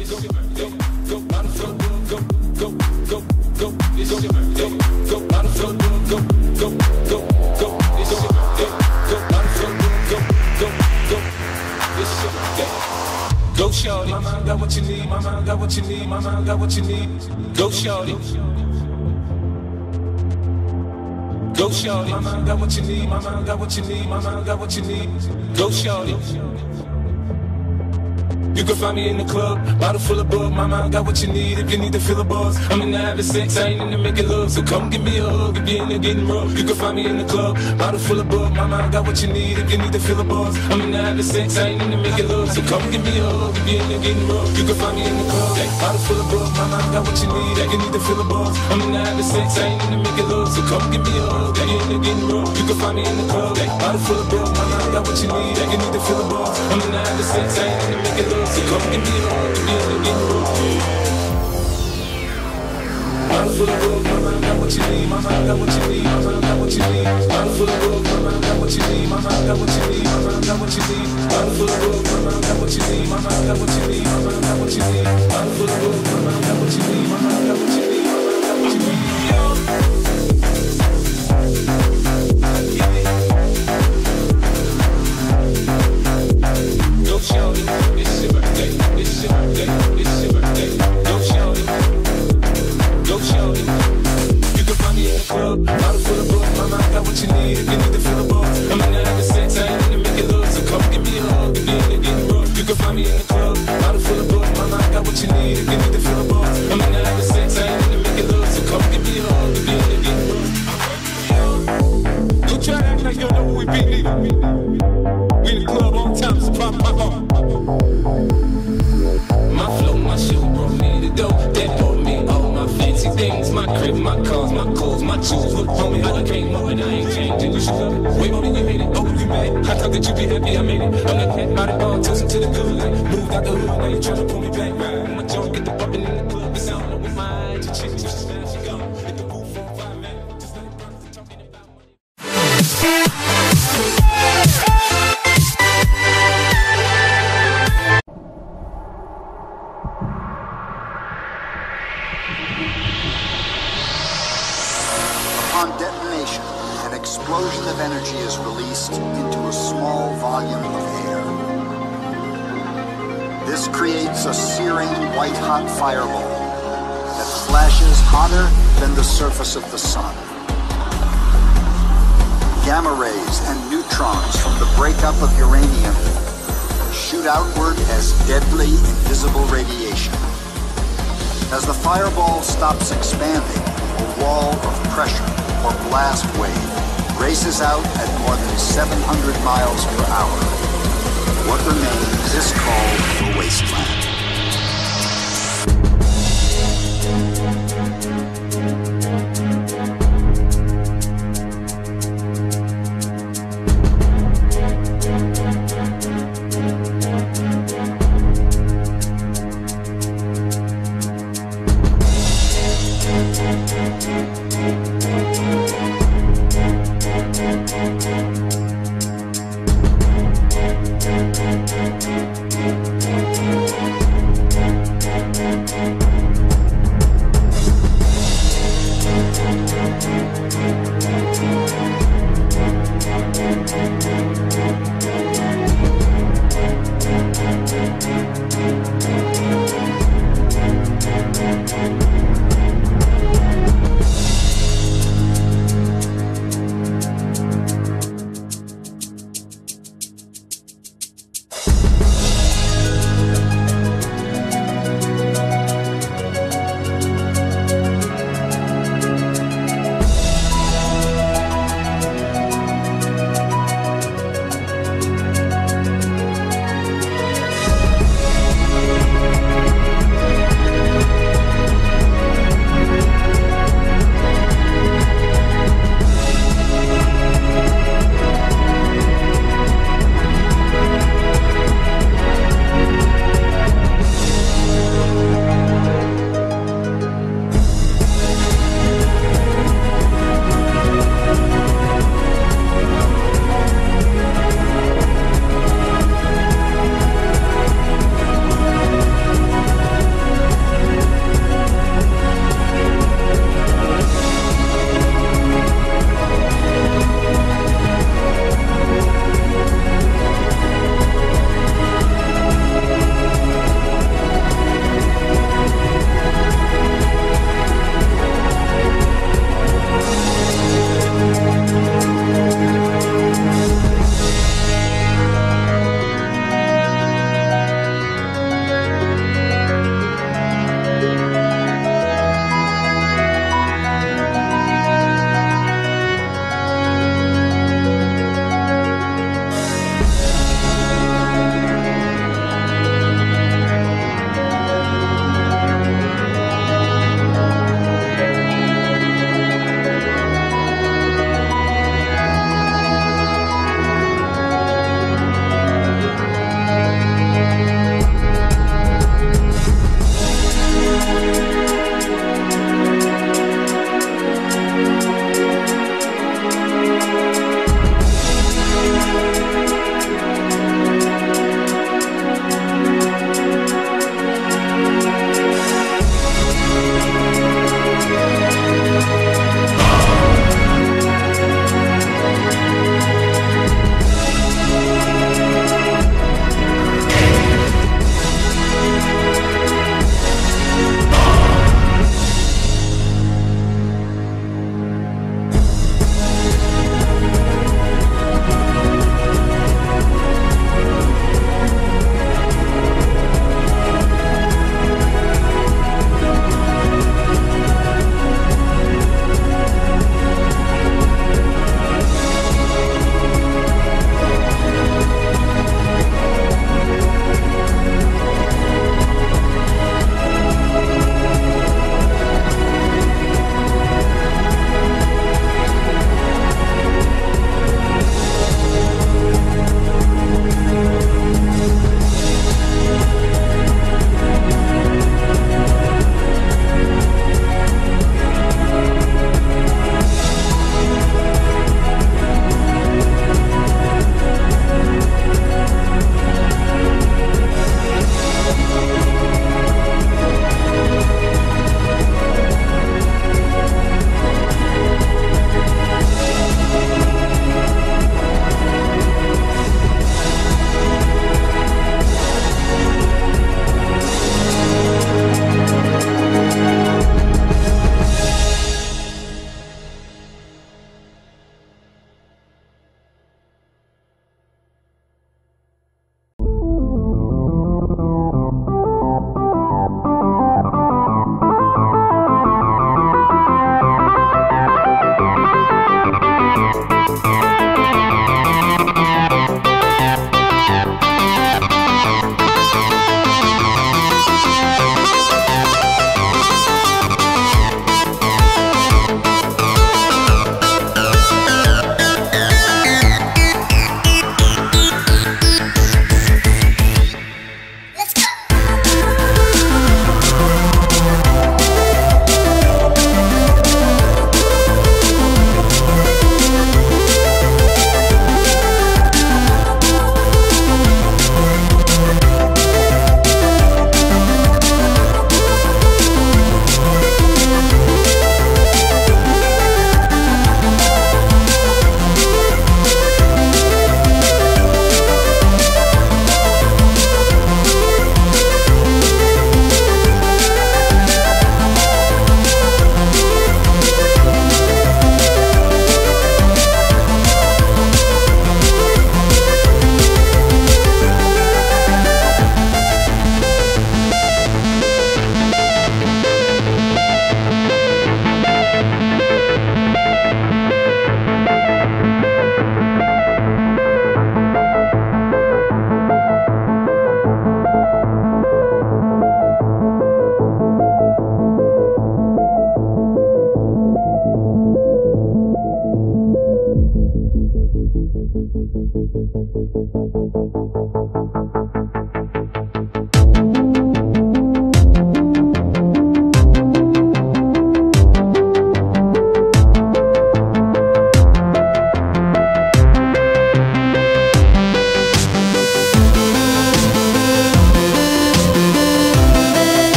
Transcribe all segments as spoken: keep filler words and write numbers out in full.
Go shorty, my mind got what you need, my mind got what you need, my mind got what you need. Go shorty. Go shorty, my mind got what you need, my mind got what you need, my mind got what you need. Go shorty. You can find me in the club, bottle full of bug. My mind got what you need if you need to fill the buzz. I'm in the having sex, I ain't in the making love. So come give me a hug if you're in the getting rough. You can find me in the club, bottle full of bug. My mind got what you need if you need to fill the buzz. I'm in the having sex, I ain't in the making love. So come give me a hug if you're in the getting rough. You can find me in the club, bottle full of bug. My mind got what you need if you need to fill the buzz. I'm in the having sex, I ain't in the making love. So come give me a hug if you're in the getting rough. You can find me in the club, bottle full of bug. My mind got what you need if you need to fill the buzz. I'm in the having sex, I ain't in the making love. So come give me a hug if you're in the getting rough. Bottle full of bug, my mind got what you need, my mind got what you need, my mind got what you need. Bottle full of bug, my mind got what you need, my mind got what you need, my mind got what you need. Bottle full of bug, my mind got what you need, my mind got what you need, my mind got what you need. Bottle full of bug, my mind got what you need, my mind got what you need, my mind got what you need. Go shorty, it's your birthday, it's your birthday, it's your birthday. Go shorty. Go shorty. You can find me in the club, bottle full of bug. My mind got what you need if you need to fill the buzz. I'm in the having sex, I ain't in the making love. So come give me a hug if you're in the getting rough. You can find me in the club, bottle full of bug. My mind got what you need if you need to fill the buzz. I'm in the having sex, I ain't in the making love. So come give me a hug if you're in the getting rough. Don't try to act like you don't know who we be, nigga. We in the club all the time, so pop my heart. My flow, my shoe brought me the dough. That brought me all my fancy things. My crib, my cars, my clothes, my shoes. Look, homie, I done came up and I ain't changing. You should love it. Way more than you hate it. Oh, you mad? I thought that you'd be happy I made it. I'm that cat by the bar, toasting to the good life. Moved out the hood, now you tryna pull me back. Right. My junk get the bumping in the club. It's out with my eyes. Your chick, you should smash it, go. Hit the roof for five minutes. Just let it burn. Talking about money. Upon detonation, an explosion of energy is released into a small volume of air. This creates a searing white-hot fireball that flashes hotter than the surface of the sun. Gamma rays and neutrons from the breakup of uranium shoot outward as deadly, invisible radiation. As the fireball stops expanding, a wall of pressure, or blast wave, races out at more than seven hundred miles per hour. What remains is called the wasteland. We'll be right back.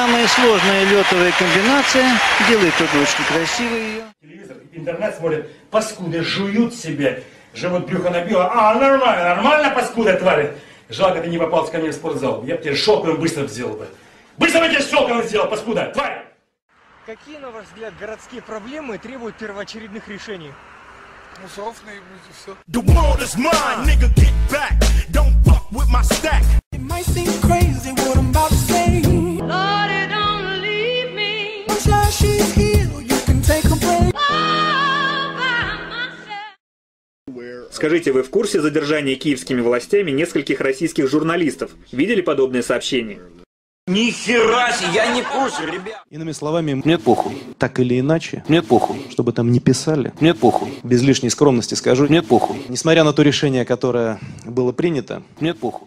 Самая сложная летовая комбинация. Делает тут очень красиво ее. Телевизор, интернет смотрят, паскуды жуют себе, живот брюхо набило. А, нормально, нормально, паскуда, твари. Жалко, ты не попался ко мне в спортзал. Я бы тебе шелковым быстро сделал бы. Быстро бы тебе шелковым сделал, паскуда, тварь! Какие, на ваш взгляд, городские проблемы требуют первоочередных решений? Мусоров наебнуть и все. The world is mine, nigga, get back. Don't fuck with my stack. It might seem crazy what I'm about to say. Lord, don't leave me. Much like she's here, you can take a break. Скажите, вы в курсе задержания киевскими властями нескольких российских журналистов? Видели подобные сообщения? Ни хера себе, я не в курсе, ребят. Иными словами, мне похуй. Так или иначе, мне похуй. Чтобы там не писали, мне похуй. Без лишней скромности скажу, мне похуй. Несмотря на то решение, которое было принято, мне похуй.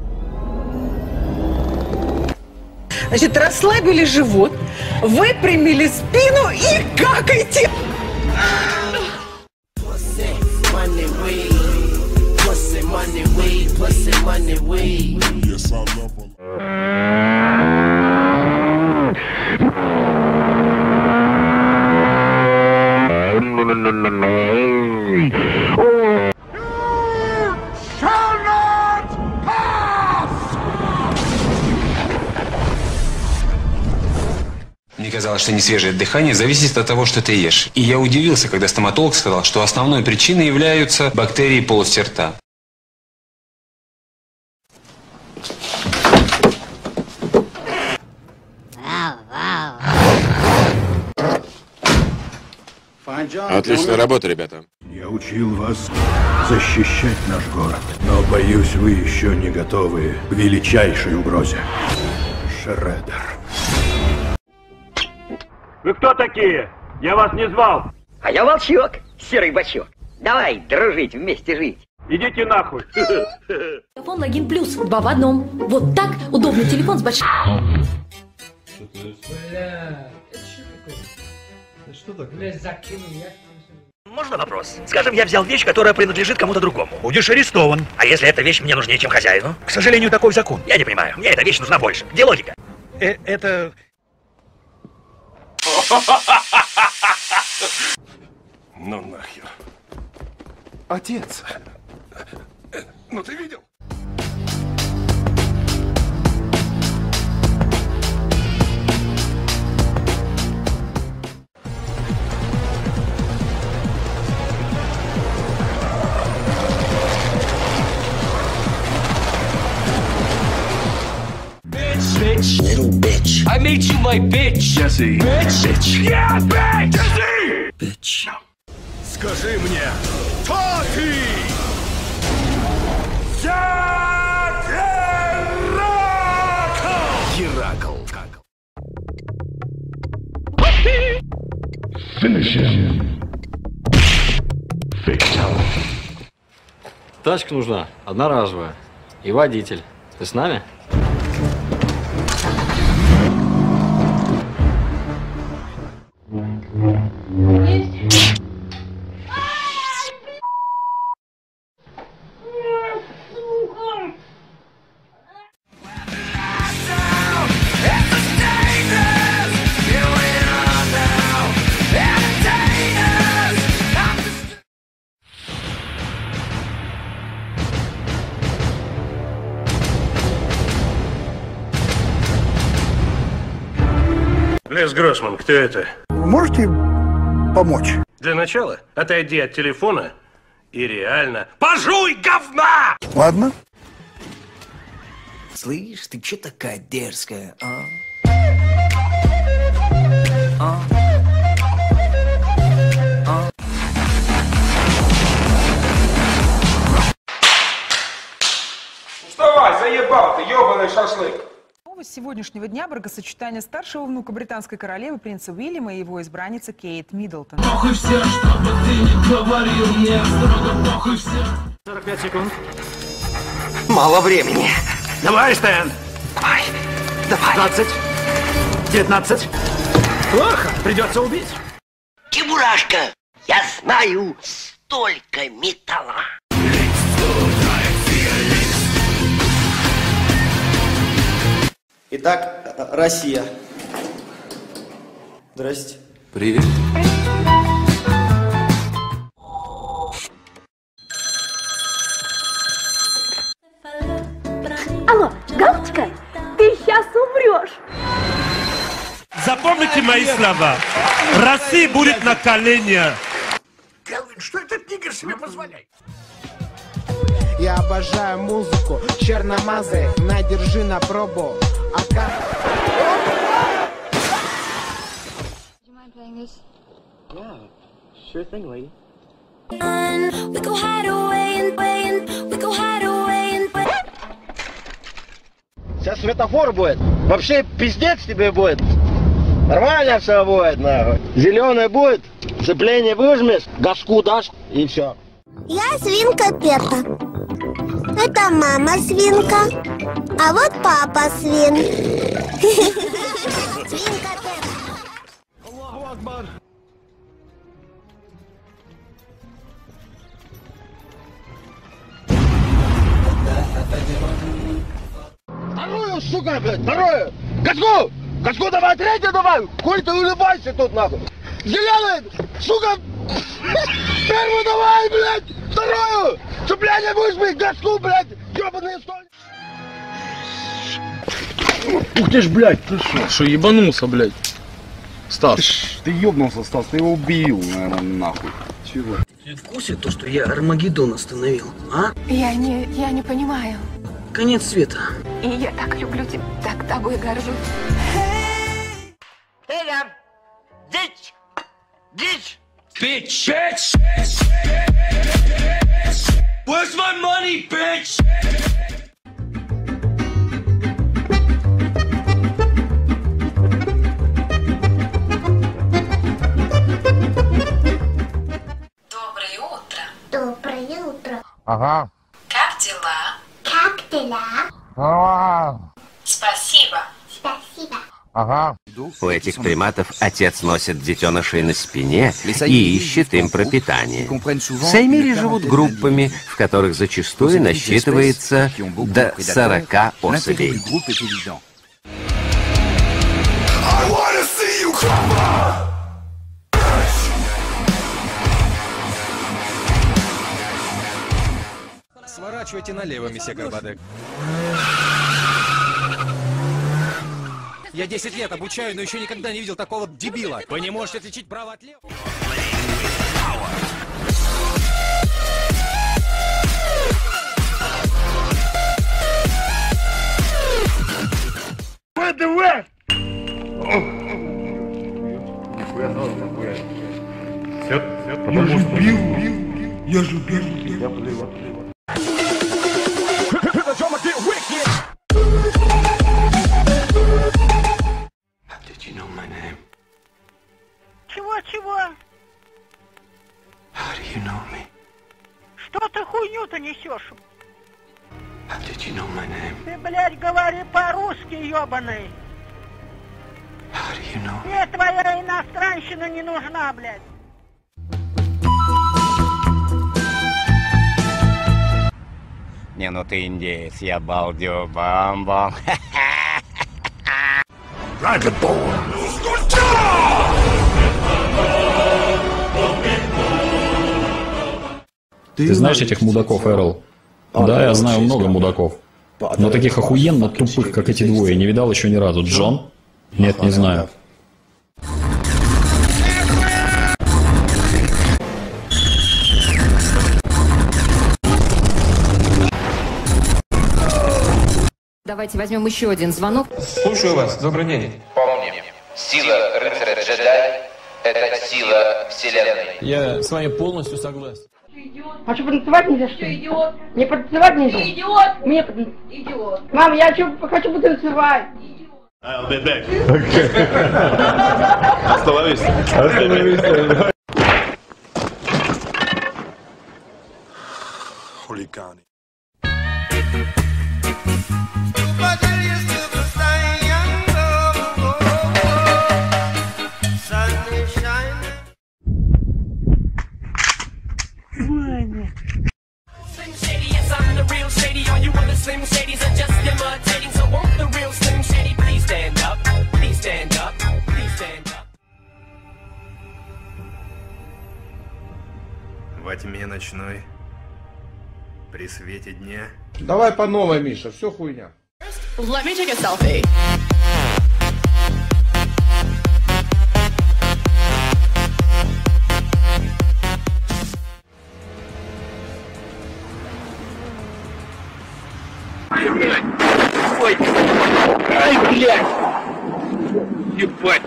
Значит, расслабили живот, выпрямили спину и какайте. Мне казалось, что несвежее дыхание зависит от того, что ты ешь. И я удивился, когда стоматолог сказал, что основной причиной являются бактерии полости рта. Отличная работа, ребята. Я учил вас защищать наш город, но, боюсь, вы еще не готовы к величайшей угрозе. Шреддер. Вы кто такие? Я вас не звал. А я волчок, серый бачок. Давай дружить, вместе жить. Идите нахуй. Телефон логин плюс, два в одном. Вот так удобный телефон с большим... Бля, это что такое? Это что такое? Бля, закинул я. Можно вопрос? Скажем, я взял вещь, которая принадлежит кому-то другому. Будешь арестован. А если эта вещь мне нужнее, чем хозяину? К сожалению, такой закон. Я не понимаю. Мне эта вещь нужна больше. Где логика? Э это... Ну нахер. Отец. Ну ты видел? Bitch, little bitch. I made you my bitch. Jesse. Bitch. Bitch. Yeah, bitch. Jesse. Bitch. Скажи мне, кто ты? Я Геракл. Геракл. Finish him. Fatality. Тачка нужна, одноразовая. И водитель. Ты с нами? Лес Гроссман, кто это? Вы можете помочь? Для начала отойди от телефона и реально пожуй говна! Ладно. Слышь, ты че такая дерзкая, а? А? А? Вставай, заебал ты, ебаный шашлык! С сегодняшнего дня бракосочетание старшего внука британской королевы принца Уильяма и его избранницы Кейт Миддлтон. Похуй все, что бы ты ни говорил мне, строго похуй все. сорок пять секунд. Мало времени. Давай, Стэн. Давай, давай. двадцать. девятнадцать. Плохо, придется убить. Чебурашка, я знаю столько металла. Итак, Россия. Здрасте. Привет. Алло, Галочка, ты сейчас умрешь. Запомните мои слова. Россия будет на коленях. Келвин, что этот нигер себе позволяет? Я обожаю музыку, черномазый, надержи на пробу. А как... Sure thing, lady. We go hide away and way and we go hide away and way. Сейчас светофор будет. Вообще пиздец тебе будет. Нормально все будет, нахуй. Зеленый будет, сцепление выжмешь, газку дашь и все. Я свинка Пеппа. Это мама свинка. А вот папа свин. Свинка Пеппа. Аллаху Акбар. Вторую, сука, блядь, вторую! Газку! Газку давай, третью давай! Хуй ты улыбайся тут, нахуй! Зеленый! Сука! Первую давай, блядь! Вторую! Сцепление выжми! Газку, блядь! Ёбаные столь! Ух ты ж, блядь, ты шо? Шо, ебанулся, блядь? Стас, ты ёбнулся, Стас, ты его убил, наверное, нахуй. Чего? Ты в курсе то, что я Армагеддон остановил, а? Я не, я не понимаю. Конец света. И я так люблю тебя, так тобой горжусь. Hey, там! Дичь! Дичь! Bitch! Bitch! Where's my money, bitch? Доброе утро. Доброе утро. Ага. Как дела? Как дела? Ага. Спасибо. Спасибо. Ага. У этих приматов отец носит детенышей на спине и ищет им пропитание. В Саймире живут группами, в которых зачастую насчитывается до сорока особей. Сворачивайте налево, месье Горбадек. Я десять лет обучаю, но еще никогда не видел такого дебила. Вы не можете отличить право от лева? What the what? Все, все, потому Я же что... бил, бил, бил. Я же бил, бил. Я плыл, плыл. Чего-чего? Что ты хуйню-то несешь? Ты, блядь, говори по-русски, ёбаный. Мне твоя иностранщина не нужна, блядь. Не, ну ты индеец, я балдю, бам-бам. Ты знаешь этих мудаков, Эрл? Да, я знаю много мудаков. Но таких охуенно тупых, как эти двое, не видал еще ни разу. Джон? Нет, не знаю. Давайте возьмем еще один звонок. Слушаю вас. Добрый день. Помни, сила рыцаря-джедай – это сила Вселенной. Я с вами полностью согласен. А что, потанцевать нельзя, что ли? Идиот. Мне потанцевать нельзя? Идиот. Мне потанцевать. Идиот. Мам, я что, хочу потанцевать. I'll be back. Остановись. Остановись. Хулиганы. Во тьме ночной, при свете дня. Давай по новой, Миша, все хуйня. Let me take a selfie. Ой, ай, блядь! Ебать!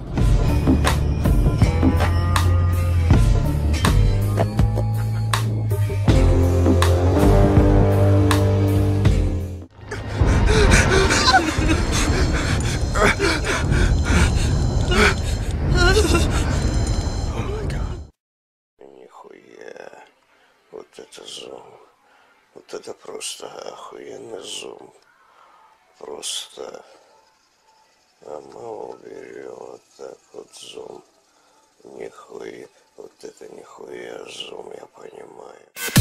Нихуя. Вот это зум. Вот это просто охуенный зум. Просто. А мы уберем вот так вот зум. Нихуя. Вот это нихуя зум, я понимаю.